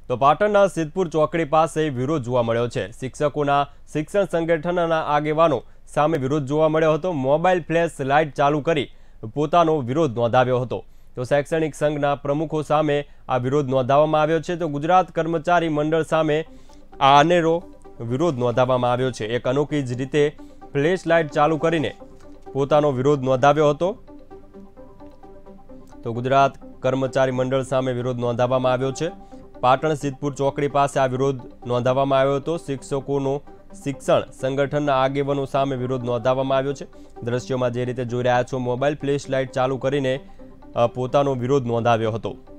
તો પાટણના સિદ્ધપુર ચોકડી પાસે વિરોધ જોવા મળ્યો છે। શિક્ષકોના શિક્ષણ સંગઠનના આગેવાનો સામે વિરોધ જોવા મળ્યો હતો। મોબાઈલ ફ્લેશ લાઇટ ચાલુ કરી પોતાનો વિરોધ નોંધાવ્યો હતો। તો શૈક્ષણિક સંઘના પ્રમુખો સામે આ વિરોધ નોંધાવવામાં આવ્યો છે। તો ગુજરાત કર્મચારી મંડળ સામે આ અનેરો વિરોધ નોંધાવવામાં આવ્યો છે। એક અનોખી જ રીતે ફ્લેશ લાઇટ ચાલુ કરીને પોતાનો વિરોધ નોંધાવ્યો હતો। તો ગુજરાત કર્મચારી મંડળ સામે વિરોધ નોંધાવવામાં આવ્યો છે। પાટણ સિદ્ધપુર ચોકડી પાસે આ વિરોધ નોંધાવવામાં આવ્યો હતો। શિક્ષકોનો શિક્ષણ સંગઠનના આગેવાનો સામે વિરોધ નોંધાવવામાં આવ્યો છે। દ્રશ્યોમાં જે રીતે જોઈ રહ્યા છો, મોબાઈલ ફ્લેશ લાઇટ ચાલુ કરીને પોતાનો વિરોધ નોંધાવ્યો હતો।